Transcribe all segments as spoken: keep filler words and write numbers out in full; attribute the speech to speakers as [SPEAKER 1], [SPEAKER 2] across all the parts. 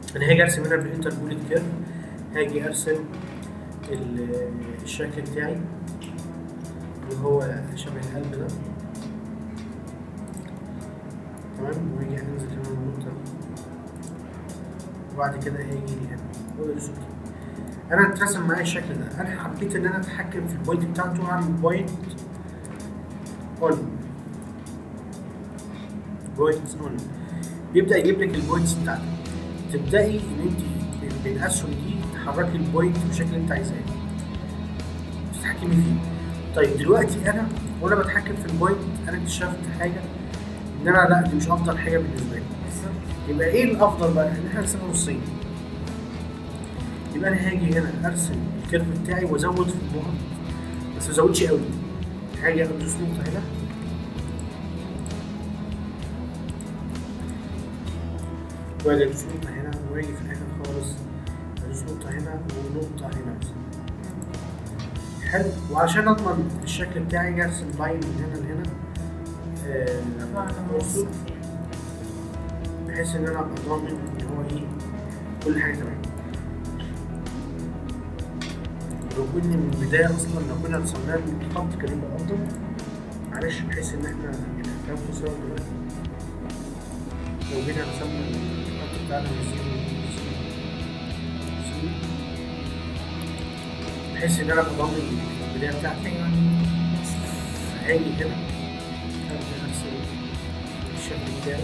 [SPEAKER 1] انا هاجي ارسم هنا بالانتربوليت كيرف، هاجي ارسم الشكل بتاعي اللي هو شبه القلب ده، تمام. واجي انزل هنا النقطة وبعد كده هاجي هنا وادوس اوكي. انا اترسم معايا الشكل ده. انا حبيت ان انا اتحكم في البوينت بتاعته واعمل بوينت اون، بوينتس اون بيبدا يجيب لك البوينتس بتاعتك. تبداي ان انت بالاسهم دي تحركي البوينت بالشكل اللي انت عايزاه تتحكمي فيه. طيب دلوقتي انا وانا بتحكم في البوينت انا اكتشفت حاجه ان انا لا دي مش افضل حاجه بالنسبه لي. يبقى ايه الافضل بقى؟ ان احنا نرسمها نصين. يبقى انا هاجي هنا ارسم الكيرف بتاعي وازود في النقط بس ما ازودش قوي. هاجي ادوس نقطه هنا واجي ادوس نقطه هنا واجي في الاخر خالص ادوس نقطه هنا ونقطه هنا مثلا. حلو. وعشان اضمن الشكل بتاعي اجي ارسم لاين من هنا لهنا آه بحيث ان انا ابقى ضامن ان هو ايه كل حاجه تمام. لو كنا من البدايه اصلا لو كنا رسمناه بالخط كان يبقى افضل. معلش بحيث ان احنا الافلام تصور دلوقتي لو جينا رسمنا الخط بتاعنا من زيرو بحيث ان انا ابقى ضامن البدايه بتاعتي. هاجي هنا ابدا ارسم الشكل بتاعي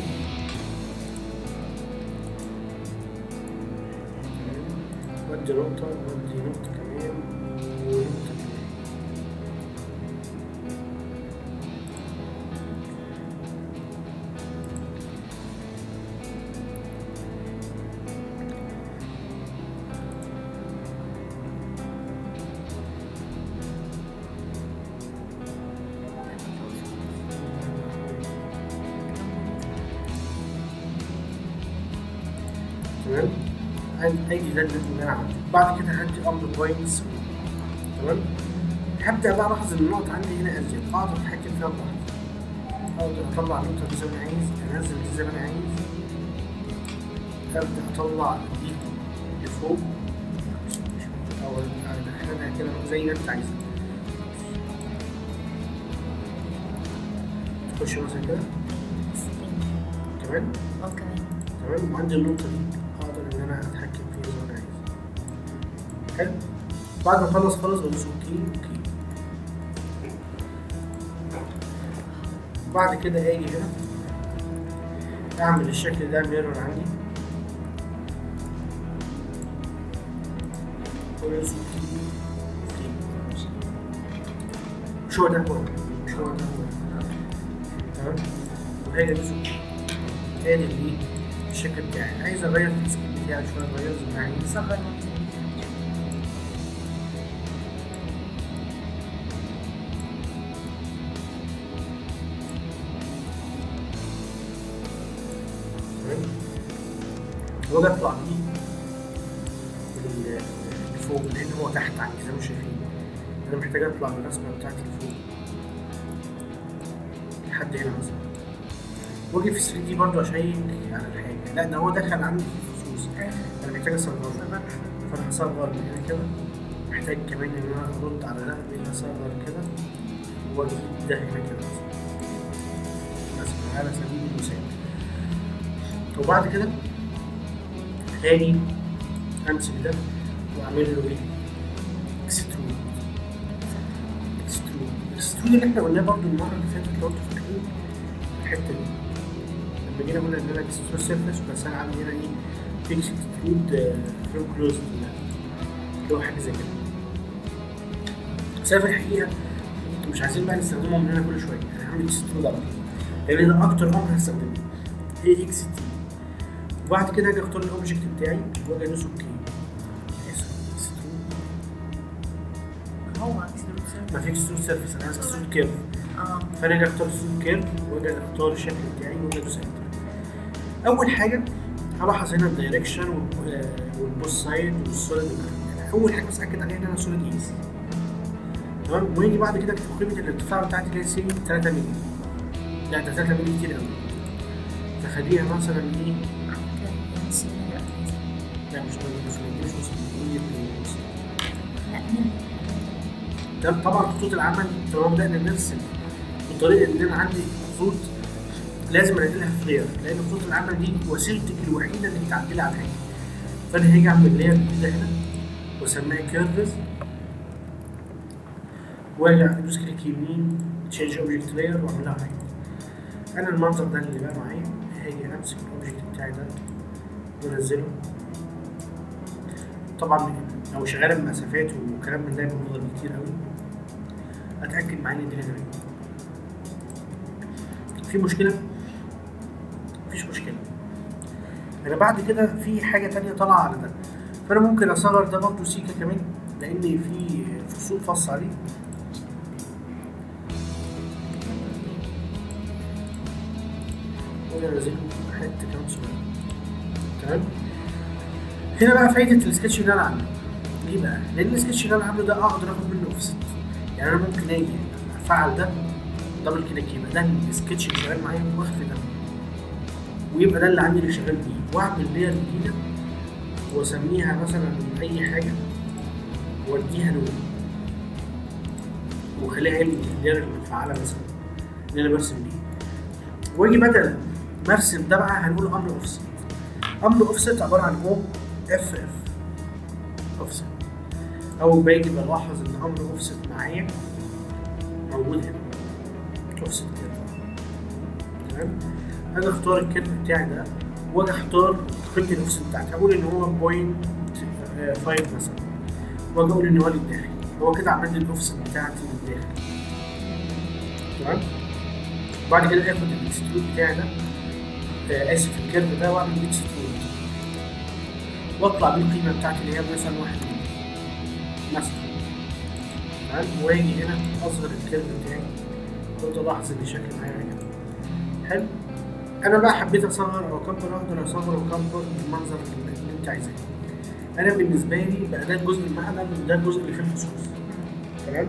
[SPEAKER 1] ودي نقطة ودي نقطة كمان ونقطة كمان. تمام. اجي ده اللي انا عملته. بعد كده هدي امر بوينتس، تمام. هبدا بقى الاحظ ان النقط عندي هنا ازيد، اقدر اتحكم فيها براحتي. اقدر اطلع النقطه دي زي ما انا عايز، انزل دي زي ما انا عايز، ابدا اطلع دي لفوق او ادخلها كده زي ما انت عايز. تخش مثلا كده كمان
[SPEAKER 2] اوكي
[SPEAKER 1] تمام. وعندي النقطه دي اقدر ان انا اتحكم فيها زي ما انا عايز. حلو. بعد ما اخلص خالص بدوس اوكي اوكي. بعد كده اجي هنا اعمل الشكل ده ميرور عندي وادوس اوكي اوكي. مش هو ده هو مش هو ده هو تمام. وهاجي ادوس اوكي. ادي الايه الشكل بتاعي. عايز اغير في السكيل بتاعي شويه اغير زي ما عايز.
[SPEAKER 2] صغر
[SPEAKER 1] واجي اطلع بيه لفوق لان هو تحت عندي زي ما شايفين. انا محتاج اطلع بالرسمه بتاعتي لفوق لحد هنا مثلا. واجي في ثري دي برضه اشيك على الحاجه. لا ده هو دخل عندي في الخصوص. انا محتاج اصغره فانا هصغر من هنا كده. محتاج كمان ان انا ارد على ده بان اصغر كده واجيب ده هنا كده مثلا مثلا على سبيل المثال. وبعد كده هاجي امسك ده واعمل له ايه؟ اكسترود. اكسترود الاكسترود اللي احنا قلناه برضه المره اللي فاتت لو انتوا فاكرين الحته دي لما جينا قلنا ان انا اكسترود سيرفيس بس انا عامل هنا ايه؟ فيكس اكسترود فروم كلوز اللي هو حاجه زي كده. بس في الحقيقه انتوا مش عايزين بقى نستخدمهم من هنا كل شويه. انا هعمل اكسترود على طول لان ده اكتر امر هستخدمه هي اكس تي. وبعد كده اجي اختار الاوبجكت بتاعي واجي ادوس اوكي.
[SPEAKER 2] هو اكسترود
[SPEAKER 1] ما في اكسترود سيرفيس انا عايز اكسترود كيرف.
[SPEAKER 2] اه
[SPEAKER 1] فانا اجي اختار اكسترود كيرف واجي اختار الشكل بتاعي واجي ادوس انتر. اول حاجه هلاحظ هنا الدايركشن والبوست سايد والسوليد. اول حاجه بس اكد عليها ان انا سوليد ايزي تمام. ويجي بعد كده اكتب قيمه الارتفاع بتاعتي اللي هي سي تلاتة مللي. لا ده تلاتة مللي كتير قوي. فخليها مثلا ايه مش دي مش وصلت دي وصلت.
[SPEAKER 2] لا من
[SPEAKER 1] ده طبعا خطوط العمل طالما بدأنا نرسم بطريقة إن أنا عندي خطوط لازم أنقلها في لاير، لأن خطوط العمل دي وسيلتك الوحيدة اللي تعدلي على حاجة. فأنا هاجي أعمل لاير جديدة هنا وأسميها كيرفز، وأرجع أدوس كليك يمين تشينج أوبجكت لاير وأعملها حاجة. أنا المنظر ده اللي بقى معايا هاجي أمسك الأوبجكت بتاعي ده وأنزله. طبعا لو شغالة بمسافات وكلام من ده يبقى أفضل بكتير أوي. أتأكد معايا إن الدنيا تمام. في مشكلة؟ مفيش مشكلة. أنا بعد كده في حاجة تانية طالعة على ده، فأنا ممكن أصغر ده برضه سيكا كمان لأن في فصول فص عليه. وأنا أنزله حتة كمان صغيرة. تمام؟ هنا بقى فايدة السكتش اللي أنا عامله. ليه بقى؟ لأن السكتش اللي أنا عامله ده أقدر آخد منه أوفست. يعني أنا ممكن أجي أفعل ده دبل كليك يبقى ده السكتش اللي شغال معايا واخفي ده. ويبقى ده اللي عندي اللي شغال بيه، واعمل لاير جديده واسميها مثلا اي حاجه واديها لون واخليها هي اللاير المفعله مثلا اللي انا برسم بيه. واجي بدل ما ارسم ده بقى هنقول امر اوفست. امر اوفست عباره عن او اف اف اوفست. اول باجي بلاحظ ان امر اوفست معايا موجود هنا اوفست كده. تمام؟ اجي اختار الكيرف بتاعي ده واجي اختار قيمه الاوفست بتاعتي، اقول ان هو بوينت فايف مثلا واجي اقول ان هو للداخل. هو كده عمل لي الاوفست بتاعتي للداخل. تمام؟ وبعد كده اخد الاكسترود بتاعي ده آه اسف الكيرف ده واعمل اكسترود واطلع بيه القيمه بتاعتي اللي هي مثلا واحد مثلا. تمام؟ واجي هنا اصغر الكيرف بتاعي كنت الاحظ ان شكل معايا كده. حلو؟ انا بقى حبيت اصغر او اكبر، اقدر اصغر واكبر بالمنظر اللي انت عايزاه. انا بالنسبه لي بقى ده الجزء المعدن وده الجزء اللي فيه الفصوص. تمام؟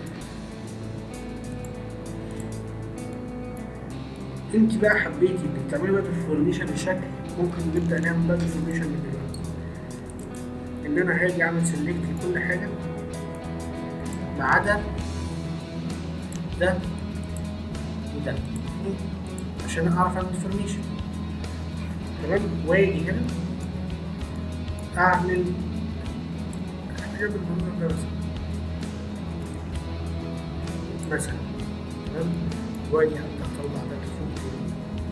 [SPEAKER 1] انت بقى حبيتي انك تعملي بقى ديفورميشن للشكل، ممكن نبدا نعمل بقى ديفورميشن من دلوقتي. ان انا هاجي اعمل سيلكت لكل حاجه ما عدا ده وده عشان اعرف اعمل ديفورميشن. تمام؟ واجي هنا اعمل حاجه بالمنظر ده مثلا مثلا. تمام؟ واجي ابدا اطلع ده لفوق كده.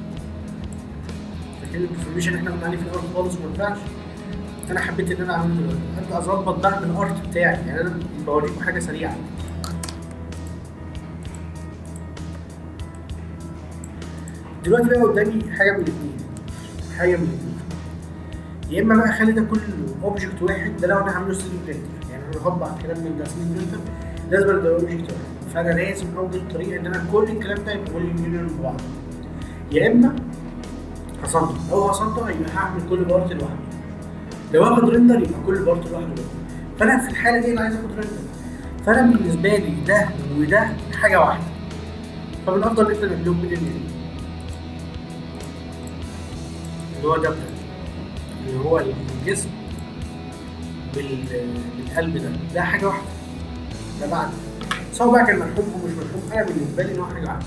[SPEAKER 1] فكده الديفورميشن اللي احنا قلنا عليه في الاول خالص ما ينفعش. انا حبيت ان انا اعمله دلوقتي، ابدا اظبط بقى الارت بتاعي. يعني انا بوريكم حاجه سريعه. دلوقتي بقى قدامي حاجه من الاثنين، حاجه من الاثنين. يا اما بقى اخلي ده كله اوبجكت واحد، ده لو انا عامله ثري دي برينتر. يعني انا هطبع الكلام من ده ثري دي برينتر لازم يبقى اوبجكت واحد. فانا لازم اوجد طريقه ان انا كل الكلام ده يبقى كل يونيون ببعض. يا اما هصنع، لو هصنع يبقى هعمل كل بارت لوحده. لو هاخد ريندر يبقى كل بارت لوحده. فانا في الحاله دي انا عايز اخد ريندر. فانا بالنسبه لي ده وده حاجه واحده. فمن الافضل ان احنا نعملهم بالاثنين. اللي هو ده اللي هو الجسم بالقلب ده ده حاجه واحده. ده بعد سواء بقى كان مرحوم او مش مرحوم، انا بالنسبه لي ان هو حاجه واحده.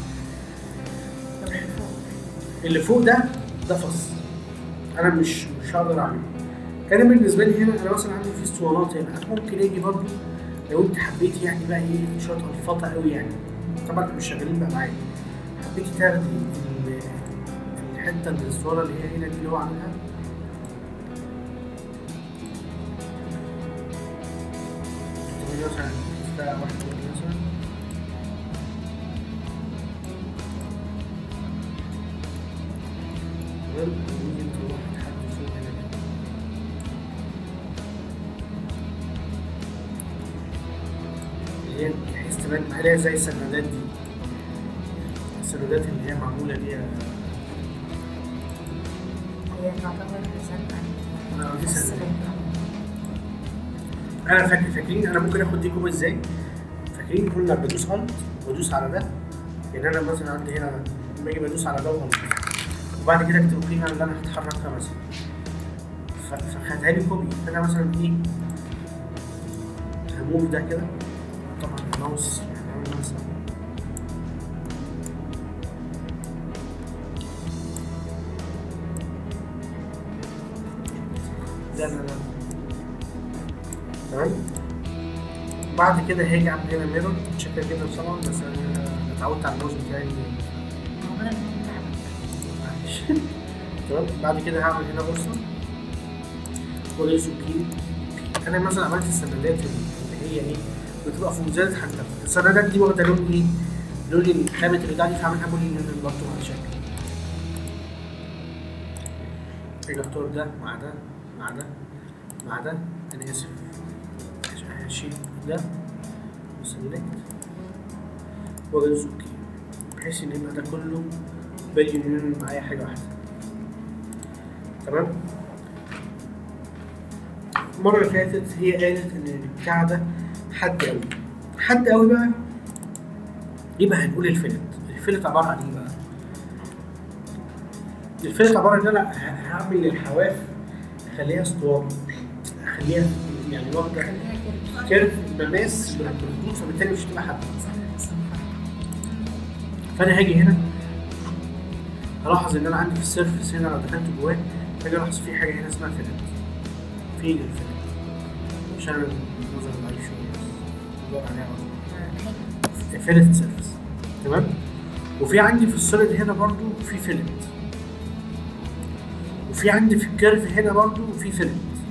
[SPEAKER 1] اللي فوق ده ده فص انا مش مش هقدر اعمله. كان بالنسبه لي هنا انا مثلا عندي في اسطوانات هنا ممكن اجي برضه لو انت حبيتي يعني بقى ايه شويه الفطه قوي يعني. طبعا مش شغالين بقى معايا. حبيتي تاخدي الحته الاسطوانه اللي هي هنا دي اللي هو عاملها مثلا ده واحد مثلا وممكن تروح لحد فوق هنا كده. اللي هي بحيث تبان عليها زي السندات دي، السندات اللي هي معمولة دي.
[SPEAKER 2] هي تعتبر زنقة.
[SPEAKER 1] أنا دي سندات. أنا فاكر فاكرين أنا ممكن آخد دي كوب إزاي؟ فاكرين قلنا بدوس ألت وأدوس على ده. يعني أنا مثلا عندي هنا لما أجي بدوس على ده وألت وبعد كده أكتب القيمة اللي أنا هتحركها مثلا. ف- فخدها لي كوبي. فانا مثلا ايه هموف ده كده، طبعا الماوس يعني عامل مثلا لا لا لا تمام. بعد كده هاجي اعمل هنا ميرور شكل كده طبعا، بس انا اتعودت على الماوس بتاعي معلش. تمام. بعد كده هعمل هنا بورصه وليس كي. انا مثلا عملت السندات اللي هي ايه بتبقى في مزايد حتى السندات دي واخده لون ايه؟ لون الخامه اللي بتاعتي، فاعملها بولي لون برضه على شكل. اجي اختار ده مع ده مع ده مع ده، انا اسف هشيل ده وسلكت واجي اوكي، بحيث ان يبقى ده كله باليونيون معايا حاجه واحده. تمام. المره اللي فاتت هي قالت ان البتاع ده حد قوي حد قوي بقى، يبقى هنقول الفلت. الفلت عباره عن ايه بقى؟ الفلت عباره ان انا هعمل الحواف اخليها اسطوانه، اخليها يعني واخده كيرف مماس بالخطوط، فبالتالي مش هتبقى حد. فانا هاجي هنا هلاحظ ان انا عندي في السيرفس هنا لو دخلت جواه هاجي الاحظ في حاجه هنا اسمها فلت. فين الفلت؟ عشان النظر ضعيف شويه بدور عليها اصلا. فلت سيرفس. تمام. وفي عندي في السوليد هنا برضو في فلت، وفي عندي في الكيرف هنا برضو في فلت.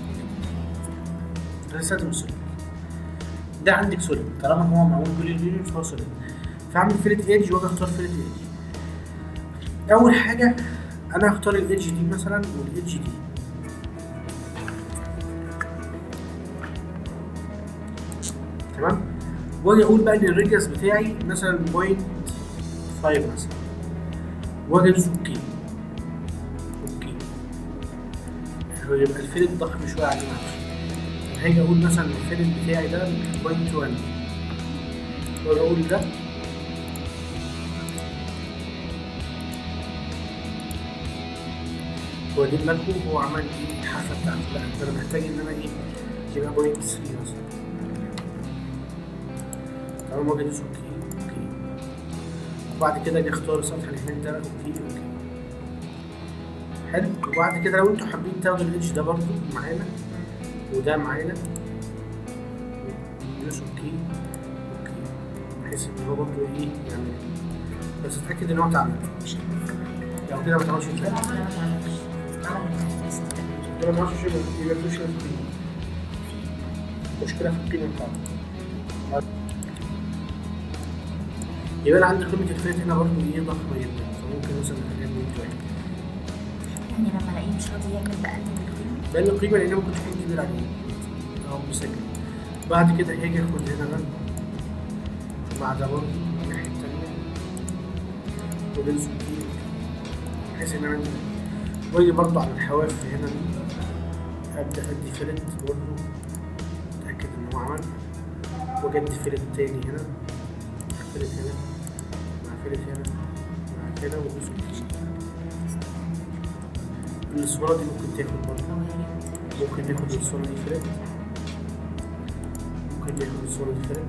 [SPEAKER 1] انا استخدم السوليد ده، عندك سوليد طالما هو معمول باليونيون فهو سوليد، فاعمل فلت ايدج واجي اختار فلت ايدج. اول حاجه انا هختار الايدج دي مثلا والايدج دي، تمام. واجي اقول بقى ان الريديوس بتاعي مثلا بوينت فايف مثلا، واجي ادوس اوكي. اوكي هو يبقى الفلت ضخم شويه عليه معلش. هاجي اقول مثلا الفلت بتاعي ده بوينت واحد، واجي اقول ده واجيب لكم هو عمل ايه الحافه بتاعته. لا انا محتاج ان انا ايه يبقى بوينت ثري مثلا. تمام. واجي ادوس اوكي اوكي. وبعد كده اجي اختار السطح اللي هناك ده اوكي اوكي. حلو. وبعد كده لو انتوا حابين تاخدوا الايدج ده برضو معانا وده معانا ندوس اوكي اوكي، بحيث ان هو برضو ايه يعني، بس اتاكد ان هو اتعمل. لو كده ما اتعملش ازاي؟ ده ما تعرفش يبقى مفيش مشكله في القيمه بتاعته. يبقى انا عندي قيمه الفلت هنا برضه ايه ضخمه جدا، فممكن مثلا نخليها بوينت واحد.
[SPEAKER 2] يعني لما الاقيه مش راضي يعمل بقلل القيمه؟
[SPEAKER 1] بقلل القيمه لان ممكن تكون كبيره عليه او مسجل. بعد كده هاجي اخد هنا ده مع ده برضه الناحيه التانيه وننزل فيه بحيث ان انا عندي، واجي برضه على الحواف هنا دي ابدا ادي فلت برضه اتاكد ان هو عمل، واجي ادي فلت تاني هنا، فلت هنا مع فلت هنا مع كده وادوس اوكي. الصورة دي ممكن تاخد برضه، ممكن ناخد الصورة دي فلت، ممكن ناخد الصورة دي فلت،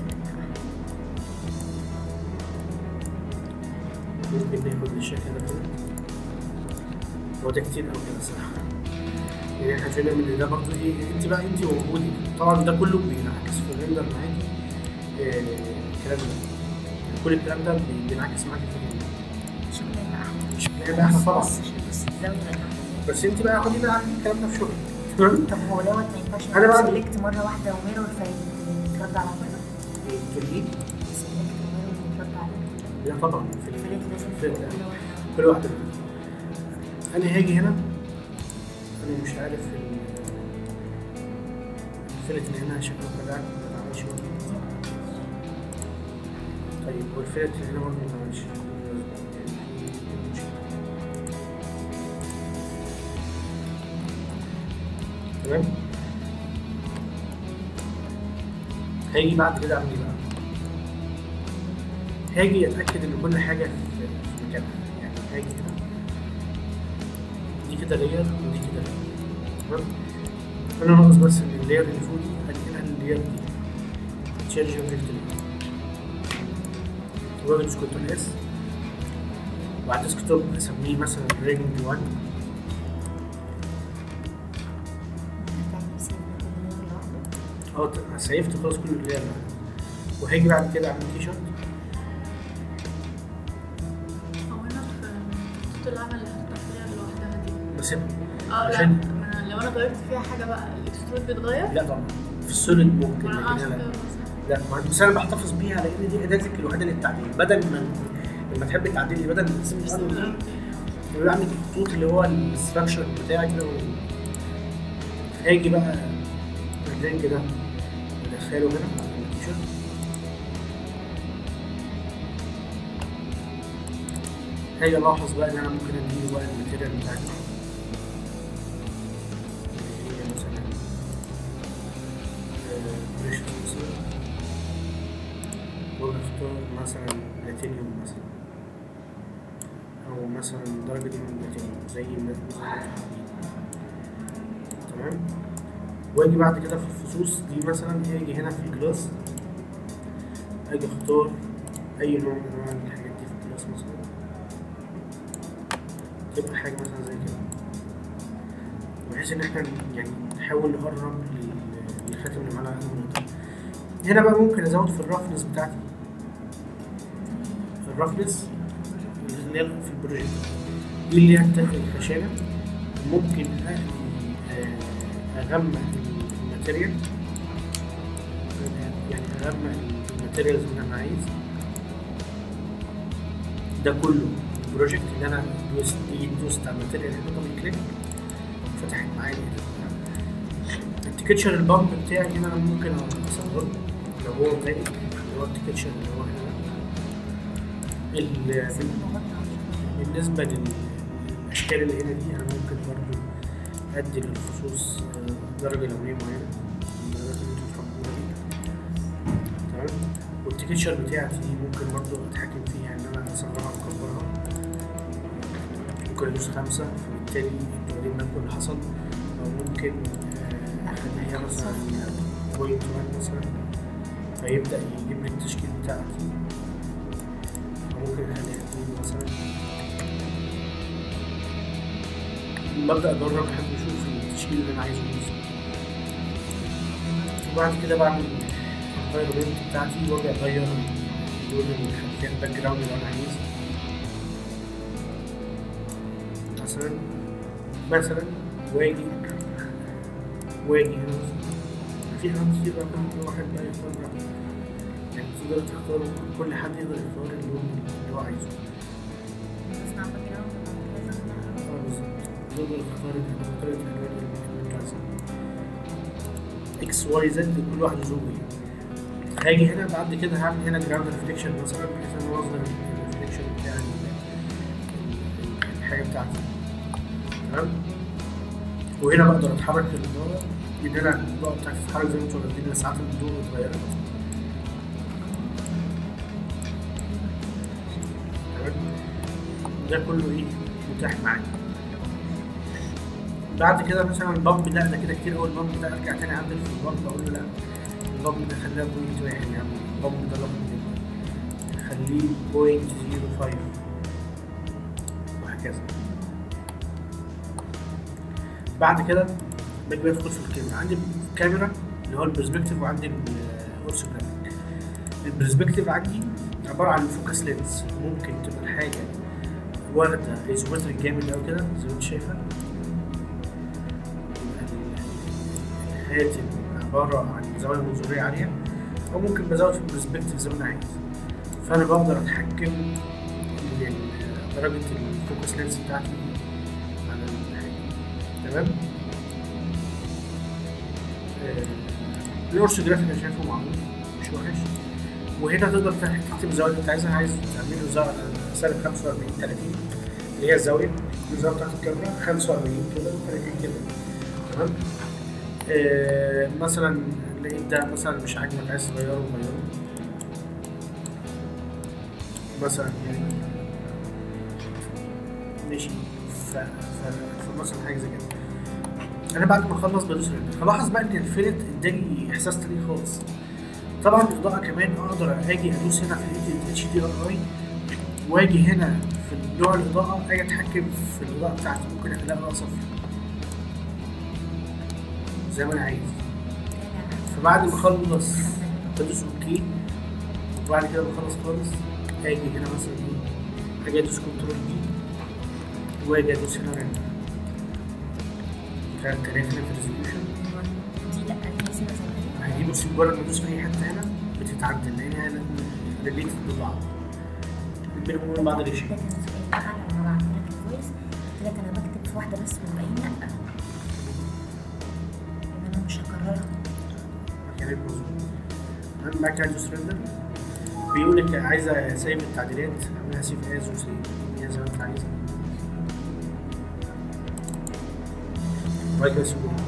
[SPEAKER 1] ممكن ناخد الشكل ده فلت. هو ده كتير أوي كده الصراحة، يعني احنا فينا من ده برضه ايه انت بقى انت ووجودك. طبعا ده كله بينعكس في الريندر معاكي الكلام ده، كل الكلام ده بينعكس معاكي في الريندر.
[SPEAKER 2] شكلها احلى.
[SPEAKER 1] شكلها احلى طبعا،
[SPEAKER 2] الزاويه
[SPEAKER 1] بس انت بقى خدي بقى الكلام ده في شغلك.
[SPEAKER 2] طب هو دوت ما ينفعش
[SPEAKER 1] انا بقى
[SPEAKER 2] سلكت مره واحده وميرور فيترد على مره؟
[SPEAKER 1] تقول ايه؟
[SPEAKER 2] سلكت وميرور ويترد على
[SPEAKER 1] لا طبعا في
[SPEAKER 2] الفلت لازم
[SPEAKER 1] الفلت كل واحده. انا هاجي هنا انا مش عارف الفلت اللي هنا شكله كده ما اتعملش برضه. طيب والفلت اللي هنا برضه ما اتعملش. تمام. هاجي بعد كده اعمل ايه بقى؟ هاجي اتاكد ان كل حاجه في مكانها، يعني هاجي هنا دي كده لير ودي كده لير. تمام. انا ناقص بس ان اللاير اللي فوق دي هنقلها لللاير دي تشينج فيكتور واخد كنترول اس وعلى الديسكتوب اسميه مثلا رينج واحد. اه سيفت خلاص كل اللاير وهيجي بعد كده اعمل تي شيرت.
[SPEAKER 3] هو انا في خطوط العمل اللي هتختار لوحدها دي
[SPEAKER 1] بسيبها
[SPEAKER 3] اه لا
[SPEAKER 1] عشان
[SPEAKER 3] ما أنا لو انا غيرت فيها حاجه بقى الاكسترود بيتغير.
[SPEAKER 1] لا طبعا في السوليد ممكن،
[SPEAKER 3] ما
[SPEAKER 1] لكن
[SPEAKER 3] انا عشان
[SPEAKER 1] لا
[SPEAKER 3] كده
[SPEAKER 1] لا ما بس انا بحتفظ بيها لان دي اداتك الوحيده للتعديل. بدل ما لما تحب تعدلي بدل ما تسيب
[SPEAKER 3] بس
[SPEAKER 1] الأرض دي يبقى عندك الخطوط اللي هو الاستراكشر بتاعك ده. هاجي بقى اللينك ده ادخله هنا على التيشيرت. هاجي الاحظ بقى ان انا ممكن اديله بقى الماتيريال بتاعتي اللي هي مثلا بريشر مثلا ونختار مثلا بلاتينيوم مثلا او مثلا درجة دي من بلاتينيوم زي ما تمام. واجي بعد كده في الفصوص دي مثلا هاجي هنا في الكلاس اجي اختار اي نوع من انواع الحاجات دي في الكلاس مثلا تبقى حاجة مثلا زي كده بحيث ان احنا يعني نحاول نقرب للخاتم اللي معانا قد ما نقدر. هنا بقى ممكن ازود في الرفنس بتاعتي. الرفنس اللي هي في البروجيكت دي اللي هي بتاخد الخشانة. ممكن اغمق الماتيريال يعني اغمق الماتيريالز اللي انا عايز ده كله. البروجكت اللي انا دوست دوست على الماتيريال هنا دبل كليك فتحت معايا التكتشر. البامب بتاعي هنا انا ممكن اصغره لو هو ضيق اللي هو التكتشر اللي هو هنا. بالنسبه للاشكال اللي هنا دي انا ممكن برضو ادي للخصوص درجه لونيه معينه الدرجات اللي انتوا بتحبوها دي تمام. والتكتشر بتاعتي دي ممكن برضو اتحكم فيها ان انا اصغرها واكبرها. ممكن ادوس خمسة فبالتالي التقديم ده كله حصل. او ممكن اخليها مثلا بوينت واحد مثلا فيبدأ يجيب لي التشكيل بتاعتي. او ممكن اخليها اتنين مثلا. ببدأ اجرب احب اشوف التشكيل اللي انا عايزه مثلا. وبعد كده بعمل الانفايرمنت بتاعتي واجي اغير لون الخلفيه الباك جراوند اللي انا عايزه مثلا مثلا واجي واجي هنا مثلا. في حاجات كتير بقى كل واحد بقى يختار براحته يعني تقدر تختار كل حد يقدر يختار اللون اللي هو عايزه.
[SPEAKER 2] بس نعم باك جراوند
[SPEAKER 1] اه بالظبط تقدر تختار طريقة الألوان اللي انت عايزها. اكس واي زد كل واحد ذوقه ايه. هاجي هنا بعد كده هعمل هنا جراوند ريفليكشن مثلا بحيث ان انا اظهر الريفليكشن بتاع الحاجة بتاعتي تمام. وهنا بقدر اتحرك في الإضاءة ان انا الإضاءة بتاعتي تتحرك زي ما انتوا واخدين ساعات الضوء اتغيرت تمام. ده كله ايه متاح معايا. بعد كده مثلا البامب لا ده كده كتير قوي. البامب ده ارجع تاني اعدل في البامب اقول له لا البامب ده خليها بوينت واحد يا عم. البامب ده ضخم جدا خليه بوينت زيرو فايف وهكذا. بعد كده باجي بدخل في الكاميرا. عندي الكاميرا اللي هو البرسبكتيف وعندي الاورثوجرافيك. البرسبكتيف عندي عباره عن فوكس لينز. ممكن تبقى الحاجه واخده ايزومتريك جامد او كده زي ما انت شايفه. الخاتم عباره عن زوايا منظوريه عاليه او ممكن بزود في البرسبكتيف زي ما انا عايز. فانا بقدر اتحكم درجه الفوكس لينز بتاعتي على الحاجه تمام. الاورثوجرافيك انا شايفه معمول مش وحش. وهنا تقدر تكتب الزاويه اللي انت عايزها. عايز تعمله زاويه سالب خمسة وأربعين ثلاثين اللي هي الزاويه الزاويه بتاعت الكاميرا خمسة وأربعين كده و30 كده تمام. آه مثلا لقيت ده مثلا مش عاجبك عايز تغيره غيره مثلا يعني ماشي. ف... ف... فمثلا حاجه زي كده. انا بعد ما اخلص بدوس ريندر، هلاحظ بقى ان الفيلت اداني احساس تاني خالص. طبعا الاضاءه كمان اقدر اجي ادوس هنا في الاتش دي ار اي، واجي هنا في نوع الاضاءه اجي اتحكم في الاضاءه بتاعتي، ممكن اخليها صفر زي ما انا عايز. فبعد ما اخلص بدوس اوكي، وبعد كده بخلص خالص اجي هنا مثلا ايه، اجي ادوس كنترول دي واجي ادوس هنا ريندر تلات آلاف هنا في الريزوليوشن.
[SPEAKER 2] دي لا دي اسمها زي
[SPEAKER 1] هدي بصي مجرد ما ادوس في اي حته هنا بتتعدل لان هي ريليتد ببعض بينهم وبين بعض ريشيو.
[SPEAKER 2] ده كان سؤال بقى لما بعت لك الفويس قلت لك انا بكتب في واحده بس والباقيين لا، يبقى انا مش هكررها.
[SPEAKER 1] كلامك مظبوط. المهم بعد كده ادوس ريندر، بيقول لك عايزه سيف التعديلات، اعملها سيف از وسيف زي ما انت عايزها. وبعد كده سيبه.